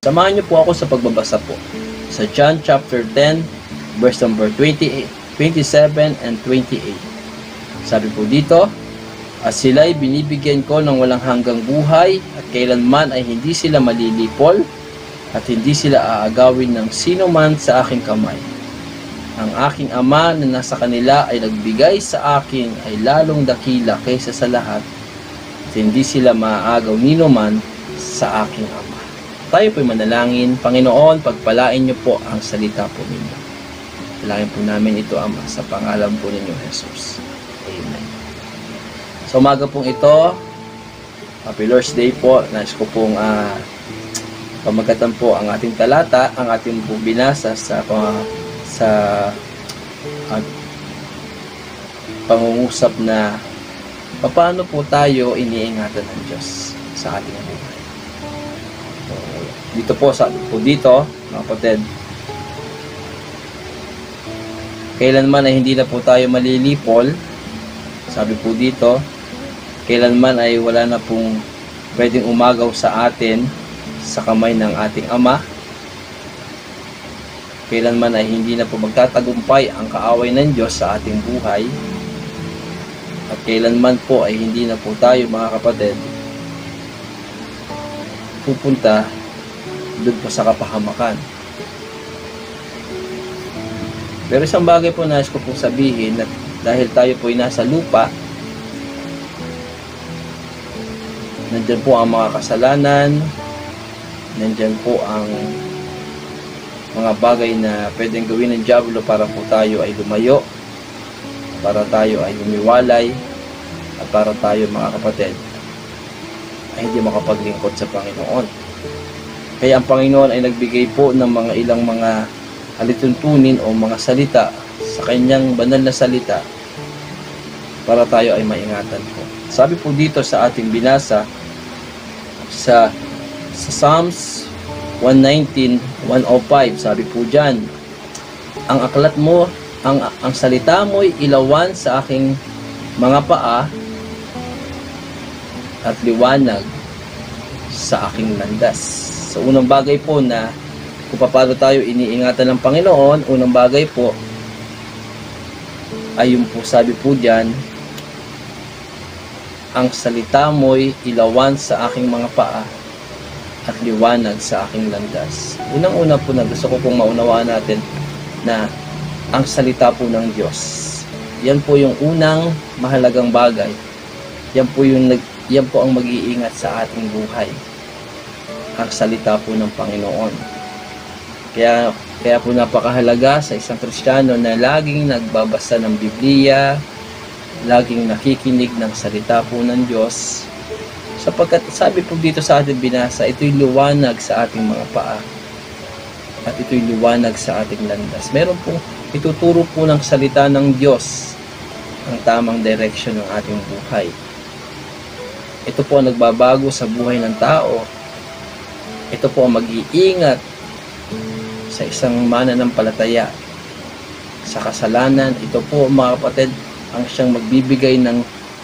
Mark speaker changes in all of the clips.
Speaker 1: Samahan niyo po ako sa pagbabasa po sa John chapter 10 verse number 28, 27 and 28. Sabi po dito, at sila'y binibigyan ko ng walang hanggang buhay at kailanman ay hindi sila malilipol at hindi sila aagawin ng sino man sa aking kamay. Ang aking Ama na nasa kanila ay nagbigay sa akin ay lalong dakila kaysa sa lahat at hindi sila maaagaw nino man sa aking Ama. Tayo po'y manalangin. Panginoon, pagpalain niyo po ang salita po ninyo. Dalangin po namin ito, Ama, sa pangalan po ninyo, Jesus. Amen. Sa umaga pong ito, Happy Lord's Day po. Nais ko pong pamagatan po ang ating talata, ang ating pong binasa sa pangungusap na paano po tayo iniingatan ng Diyos sa ating buhay. So, dito po, mga kapatid, kailanman ay hindi na po tayo malilipol. Sabi po dito, kailanman ay wala na pong pwedeng umagaw sa atin sa kamay ng ating Ama. Kailanman ay hindi na po magtatagumpay ang kaaway ng Diyos sa ating buhay. At kailanman po ay hindi na po tayo, mga kapatid, pupunta doon po sa kapahamakan. Pero isang bagay po nais ko pong sabihin, na dahil tayo po ay nasa lupa, nandyan po ang mga kasalanan, nandyan po ang mga bagay na pwedeng gawin ng diablo para po tayo ay lumayo, para tayo ay humiwalay, at para tayo, mga kapatid, ay hindi makapaglingkod sa Panginoon. Kaya ang Panginoon ay nagbigay po ng mga ilang mga alituntunin o mga salita sa kanyang banal na salita para tayo ay maingatan po. Sabi po dito sa ating binasa sa Psalms 119:105, sabi po dyan, ang aklat mo, ang salita mo'y ilawan sa aking mga paa at liwanag sa aking landas. So, unang bagay po na kung paano tayo iniingatan ng Panginoon, unang bagay po ay yung po sabi po dyan, ang salita mo'y ilawan sa aking mga paa at liwanag sa aking landas. Unang-una po na gusto ko pong maunawaan natin na ang salita po ng Diyos, yan po yung unang mahalagang bagay. Yan po ang mag-iingat sa ating buhay. Ang salita po ng Panginoon. Kaya po napakahalaga sa isang Kristiyano na laging nagbabasa ng Biblia, laging nakikinig ng salita po ng Diyos, sapagkat sabi po dito sa ating binasa, ito'y liwanag sa ating mga paa at ito'y liwanag sa ating landas. Meron pong ituturo po ng salita ng Diyos ang tamang direction ng ating buhay. Ito po ang nagbabago sa buhay ng tao. Ito po ang mag-iingat sa isang mananampalataya sa kasalanan. Ito po, mga kapatid, ang siyang magbibigay ng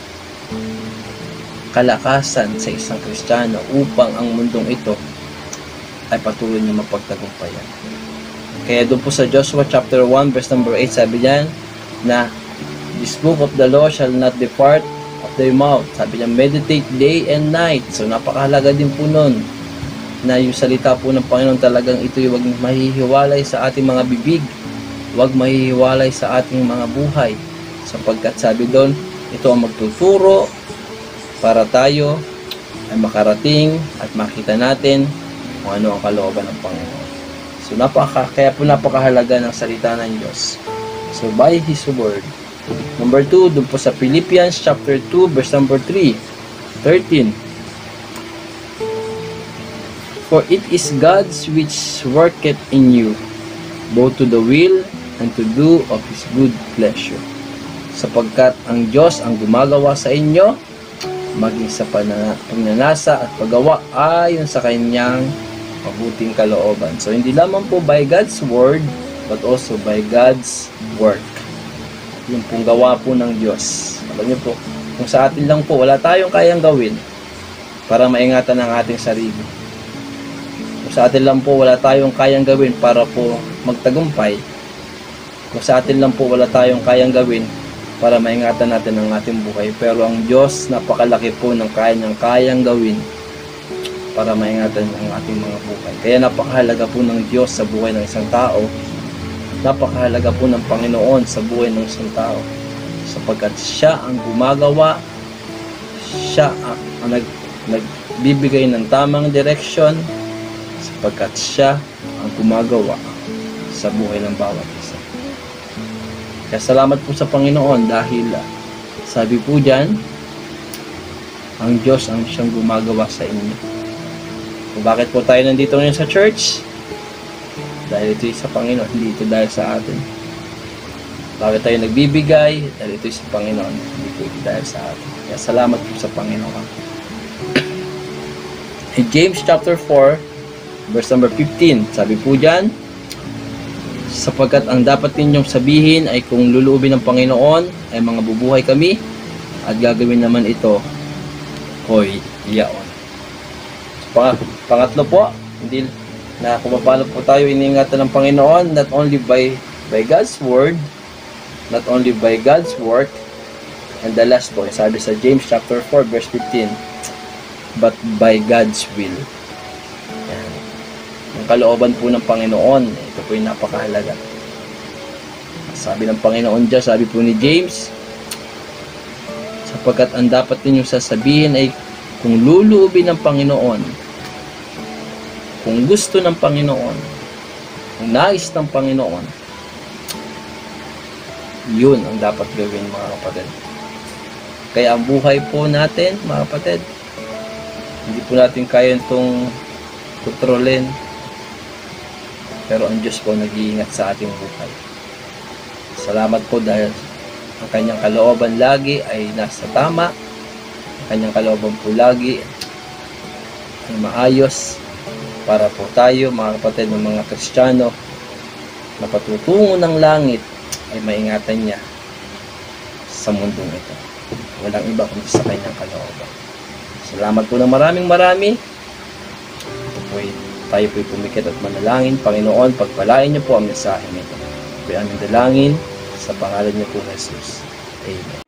Speaker 1: kalakasan sa isang Kristiyano upang ang mundong ito ay patuloy na mapagtagumpayan. Kaya doon po sa Joshua chapter 1 verse number 8, sabi diyan na this book of the law shall not depart of thy mouth. Sabi niya, meditate day and night. So napakahalaga din po nun na yung salita po ng Panginoon talagang ito'y huwag mahihiwalay sa ating mga bibig, huwag mahihiwalay sa ating mga buhay, sapagkat sabi doon, ito ang magtuturo para tayo ay makarating at makita natin kung ano ang kalooban ng Panginoon. So kaya po napakahalaga ng salita ng Diyos. So by His Word. Number 2, doon po sa Philippians chapter 2 verse number 13. For it is God's which worketh in you, both to the will and to do of His good pleasure. Sapagkat ang Diyos ang gumagawa sa inyo, maging sa pagnanasa at paggawa ayon sa kanyang mabuting kalooban. So, hindi lamang po by God's word, but also by God's work. Yung pong gawa po ng Diyos. Alam niyo po, kung sa atin lang po, wala tayong kayang gawin para maingatan ang ating sarili. Kung sa atin lang po wala tayong kayang gawin para po magtagumpay, kung sa atin lang po wala tayong kayang gawin para maingatan natin ang ating buhay, pero ang Diyos napakalaki po ng kayang gawin para maingatan ang ating mga buhay. Kaya napakahalaga po ng Diyos sa buhay ng isang tao, napakahalaga po ng Panginoon sa buhay ng isang tao, sapagkat siya ang gumagawa, siya ang nagbibigay ng tamang direksyon, sapagkat siya ang gumagawa sa buhay ng bawat isa. Kaya salamat po sa Panginoon dahil sabi po dyan, ang Diyos ang siyang gumagawa sa inyo. Kung bakit po tayo nandito ngayon sa church? Dahil ito sa Panginoon, hindi ito dahil sa atin. Bakit tayo nagbibigay? Dahil ito sa Panginoon, hindi ito dahil sa atin. Kaya salamat po sa Panginoon. In James chapter 4, verse number 15, sabi po dyan, sapagkat ang dapat ninyong sabihin ay kung luluubin ng Panginoon ay mga bubuhay kami at gagawin naman ito ko'y iyaon. Pangatlo po, hindi na kung paano po tayo iniingatan ng Panginoon, not only by God's word, not only by God's work, and the last po, sabi sa James chapter 4 verse 15, but by God's will. Yan. Ang kalooban po ng Panginoon, ito po yung napakahalaga. Sabi ng Panginoon dyan, sabi po ni James, sapagkat ang dapat ninyong sasabihin ay kung luluubin ng Panginoon, kung gusto ng Panginoon, kung nais ng Panginoon, yun ang dapat gawin, mga kapatid. Kaya ang buhay po natin, mga kapatid, hindi po natin kaya itong kontrolin, pero ang Diyos po nag-iingat sa ating buhay. Salamat po dahil ang kanyang kalooban lagi ay nasa tama, ang kanyang kalooban po lagi ay maayos para po tayo, mga kapatid ng mga Kristiyano, na patutungo ng langit ay maingatan niya sa mundong ito. Walang iba kundi sa kanyang kalooban. Salamat po ng marami. Ito po, tayo po'y pumikit at manalangin. Panginoon, pagpalain niyo po ang mensahe nito. Ito po ang aming dalangin sa pangalan niyo po, Jesus. Amen.